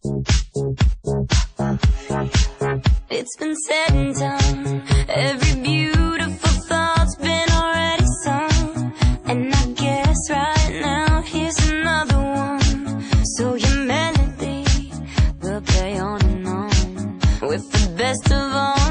It's been said and done. Every beautiful thought's been already sung. And I guess right now here's another one. So your melody will play on and on with the best of all.